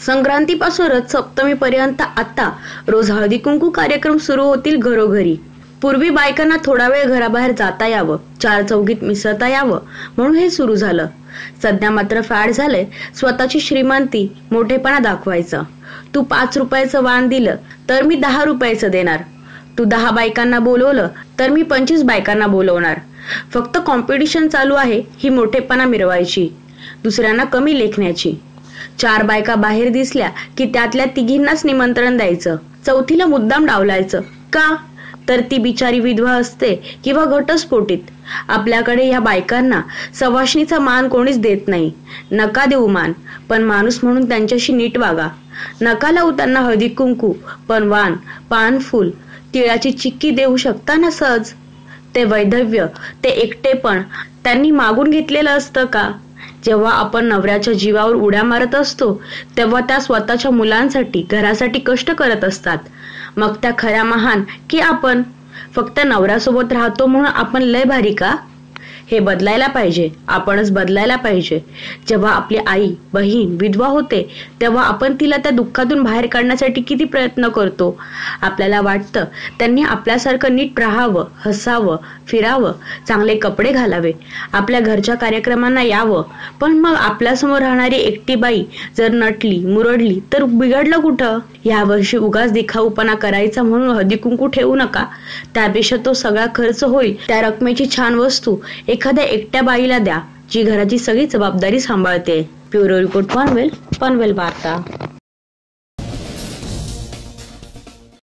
संक्रांतीपासूनच सप्तमीपर्यंत आता रोज हळदी कुंकू कार्यक्रम सुरू होतील घरोघरी. पूर्वी बायकांना थोडा वेळ घराबाहेर जाता यावं, चार चौघीत मिसळता यावं म्हणून हे सुरू झालं. सध्या मात्र फॅड झालंय स्वतःची श्रीमंती मोठेपणा दाखवायचं. तू 5 रुपयाचं वाण दिलं तर मी 10 रुपयाचं देणार. तू 10 बायकांना बोलवलं तर मी 25 बायकांना बोलवणार. फक्त कॉम्पिटिशन चालू आहे ही मोठेपणा मिरवायची, दुसऱ्यांना कमी लेखण्याची. 4 बायका बाहेर दिसल्या की त्यातल्या तिघींनाच निमंत्रण द्यायचं, चौथीला मुद्दाम डावलायचं. का तर ती बिचारी विधवा असते किंवा घटस्फोटीत. आपल्याकडे या बायकांना सवाष्णीचा मान कोणीच देत नाही. नका देऊ मान, पण माणूस म्हणून त्यांच्याशी नीट वागा. नका लावू त्यांना हळदी कुंकू, पण वाण, पान, फूल, तिळाची चिक्की देऊ शकता ना सहज. ते वैधव्य, ते एकटेपण त्यांनी मागून घेतलेलं असतं का? जेव्हा आपण नवऱ्याच्या जीवावर उड्या मारत असतो तेव्हा त्या स्वतःच्या मुलांसाठी, घरासाठी कष्ट करत असतात. मग त्या खऱ्या महान की आपण फक्त नवऱ्यासोबत राहतो म्हणून आपण लय भारी का? हे बदलायला पाहिजे, आपणच बदलायला पाहिजे. जेव्हा आपली आई, बहीण विधवा होते तेव्हा आपण तिला त्या दुःखातून बाहेर काढण्यासाठी किती प्रयत्न करतो. आपल्याला वाटतं त्यांनी आपल्यासारखं नीट राहावं, हसावं, फिरावं, चांगले कपडे घालावे, आपल्या घरच्या कार्यक्रमांना यावं. पण मग आपल्यासमोर राहणारी एकटी बाई जर नटली, मुरडली तर बिघडलं कुठं? या वर्षी उगाच दिखाऊपणा करायचा म्हणून हळदी कुंकू ठेवू नका. त्यापेक्षा तो सगळा खर्च होईल त्या रकमेची छान वस्तू एखाद्या एकट्या बाईला द्या जी घराची सगळी जबाबदारी सांभाळते. ब्युरो रिपोर्ट, पनवेल वार्ता.